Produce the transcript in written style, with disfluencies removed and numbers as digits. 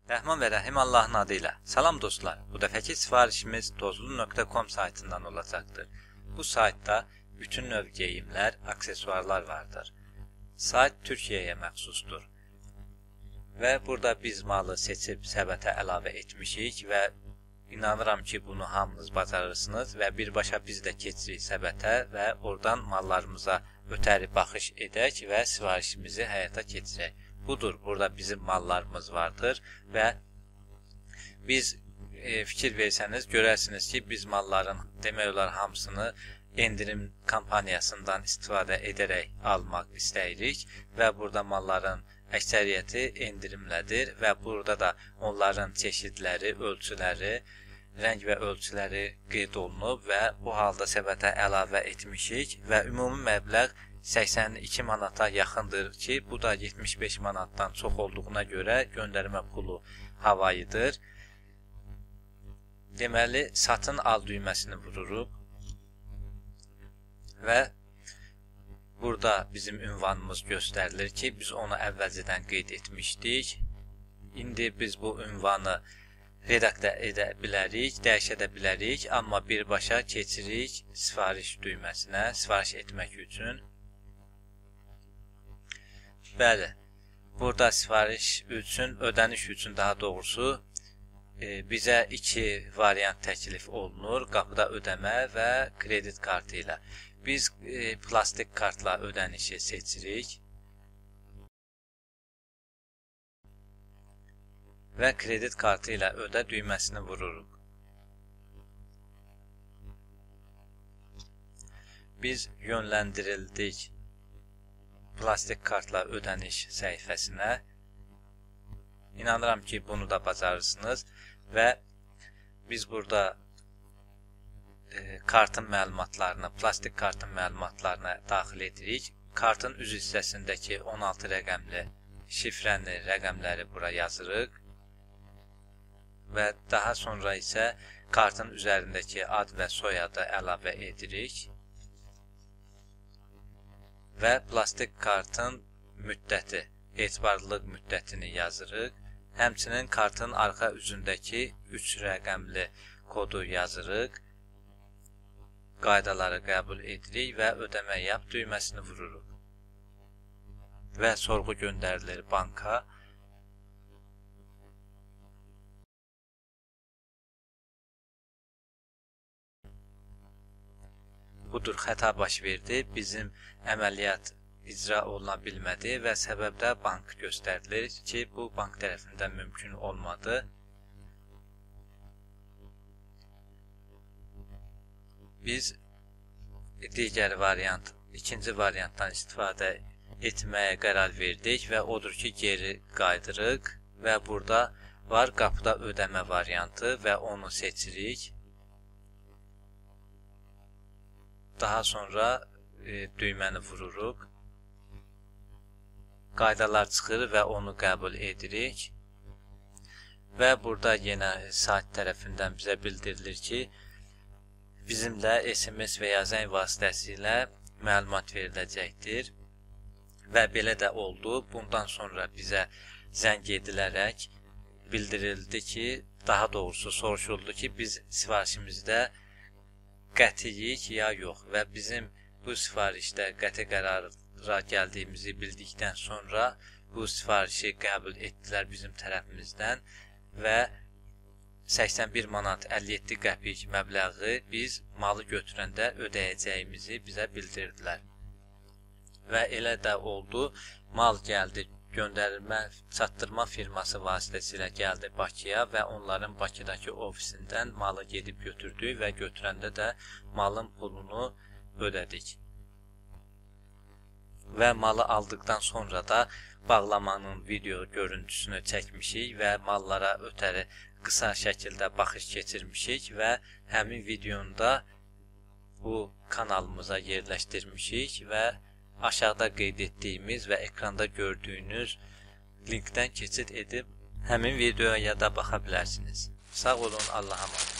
Rəhman və Rəhim Allahın adı ilə. Salam dostlar, bu dəfəki sifarişimiz tozlu.com saytından olacaqdır. Bu saytda bütün növ geyimlər, aksesuarlar vardır. Sayt Türkiyəyə məxsusdur. Və burada biz malı seçib səbətə əlavə etmişik və inanıram ki, bunu hamınız bacarırsınız və birbaşa biz də keçirik səbətə və oradan mallarımıza ötəri baxış edək və sifarişimizi həyata keçirək. Budur, burada bizim mallarımız vardır və biz fikir versəniz, görərsiniz ki, biz malların demək olar hamısını endirim kampaniyasından istifadə edərək almaq istəyirik və burada malların əksəriyyəti endirimlədir və burada da onların çeşidləri, ölçüləri, rəng və ölçüləri qeyd olunub və bu halda səbətə əlavə etmişik və ümumi məbləğ 82 manata yaxındır ki, bu da 75 manatdan çox olduğuna görə göndərmə pulu havayıdır. Deməli, satın al düyməsini vururuq və burada bizim ünvanımız göstərilir ki, biz onu əvvəlcədən qeyd etmişdik. İndi biz bu ünvanı redaktə edə bilərik, dəyişə də bilərik, amma birbaşa keçirik sifariş düyməsinə, sifariş etmək üçün. Bəli, burada sifariş üçün, ödəniş üçün daha doğrusu bizə iki variant təklif olunur. Qapıda ödəmə və kredit kartı ilə. Biz plastik kartla ödənişi seçirik və kredit kartı ilə ödə düyməsini vururuq. Biz yönləndirildik plastik kartla ödəniş səhifəsinə. İnanıram ki, bunu da bacarırsınız və biz burada kartın məlumatlarını, plastik kartın məlumatlarını daxil edirik. Kartın üz hissəsindəki 16 rəqəmli şifrəni, rəqəmləri bura yazırıq və daha sonra isə kartın üzərindəki ad və soyadı əlavə edirik və plastik kartın müddəti, etibarlılıq müddətini yazırıq. Həmçinin kartın arxa üzündəki 3 rəqəmli kodu yazırıq. Qaydaları qəbul edirik və ödəmə yap düyməsini vururuq. Və sorğu göndərilir banka. Budur, xəta baş verdi. Bizim əməliyyat icra oluna bilmədi və səbəbdə bank göstərilir ki, bu bank tərəfindən mümkün olmadı. Biz digər variant, ikinci variantdan istifadə etməyə qərar verdik və odur ki, geri qaydırıq və burada var qapıda ödəmə variantı və onu seçirik. Daha sonra düyməni vururuq. Qaydalar çıxır və onu qəbul edirik. Və burada yenə sayt tərəfindən bizə bildirilir ki, bizimlə SMS və ya zəng vasitəsilə məlumat veriləcəkdir. Və belə də oldu. Bundan sonra bizə zəng edilərək bildirildi ki, daha doğrusu soruşuldu ki, biz sifarişimizdə qətiyik ya yox və bizim bu sifarişdə qəti qərara gəldiyimizi bildikdən sonra bu sifarişi qəbul etdilər bizim tərəfimizdən və 81 manat 57 qəpik məbləği biz malı götürəndə ödəyəcəyimizi bizə bildirdilər. Və elə də oldu, mal gəldi, göndərilmə, çatdırma firması vasitəsilə gəldi Bakıya və onların Bakıdakı ofisindən malı gedib götürdük və götürəndə də malın pulunu ödədik. Və malı aldıqdan sonra da bağlamanın video görüntüsünü çəkmişik və mallara ötəri qısa şəkildə baxış keçirmişik və həmin videonu da bu kanalımıza yerləşdirmişik və aşağıda qeyd etdiyimiz və ekranda gördüyünüz linkdən keçid edib həmin videoya da baxa bilərsiniz. Sağ olun, Allah'a emanet.